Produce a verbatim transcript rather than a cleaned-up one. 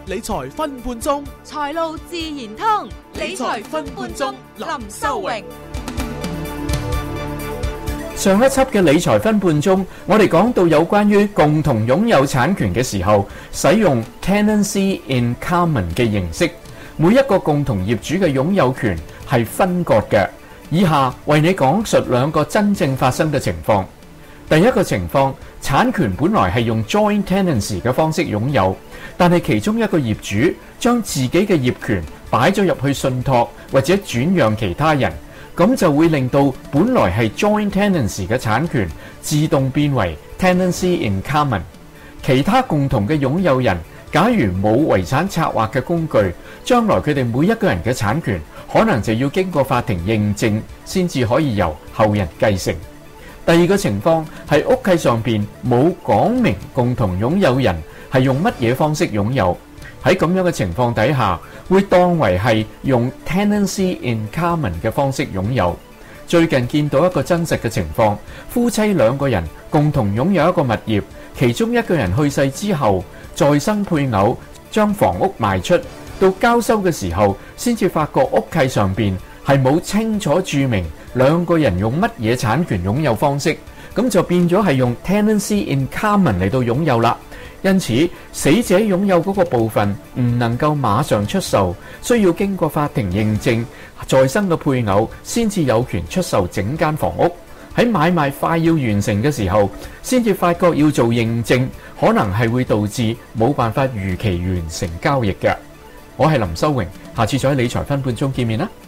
理財分半鐘， 財路自然通， 理財分半鐘，林修榮。 上一輯嘅理財分半鐘，我哋講到有關於共同擁有產權嘅時候，使用 tenancy in common 嘅形式，每一個共同業主嘅擁有權係分割嘅。以下為你講述兩個真正發生嘅情況。第一個情況，產權本來係用 joint tenancy 嘅方式擁有，但係其中一個業主將自己嘅業權擺咗入去信託或者轉讓其他人。咁就會令到本來係 joint tenancy 嘅產權自動變為 tenancy in common。其他共同嘅擁有人，假如冇遺產策劃嘅工具，將來佢哋每一個人嘅產權可能就要經過法庭認證，先至可以由後人繼承。第二個情況係屋契上邊冇講明共同擁有人係用乜嘢方式擁有。喺咁樣嘅情況底下，會當為係用 tenancy in common 嘅方式擁有。最近見到一個真實嘅情況，夫妻兩個人共同擁有一個物業，其中一個人去世之後，在生配偶將房屋賣出，到交收嘅時候，先至發覺屋契上邊係冇清楚註明兩個人用乜嘢產權擁有方式，咁就變咗係用 tenancy in common 嚟到擁有啦。因此，死者擁有嗰個部分唔能夠馬上出售，需要經過法庭認證，在生嘅配偶先至有權出售整間房屋。喺買賣快要完成嘅時候，先至發覺要做認證，可能係會導致冇辦法如期完成交易嘅。我係林修榮，下次再喺理財分半鐘見面啦。